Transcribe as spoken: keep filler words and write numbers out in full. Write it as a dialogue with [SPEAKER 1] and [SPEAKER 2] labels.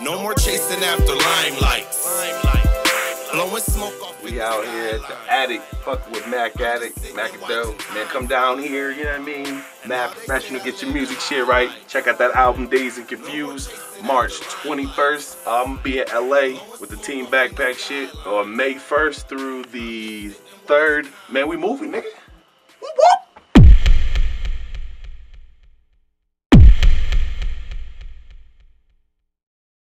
[SPEAKER 1] No more chasing after limelight. Blowing smoke off.
[SPEAKER 2] We out here at the attic, fucking with MaCaATIC, Macadoe. Man, come down here, you know what I mean? Mad Professional, get your music shit right. Check out that album, Dazed and Confused, March twenty-first. I'm gonna be in L A with the Team Backpack shit on May first through the third. Man, we moving, nigga.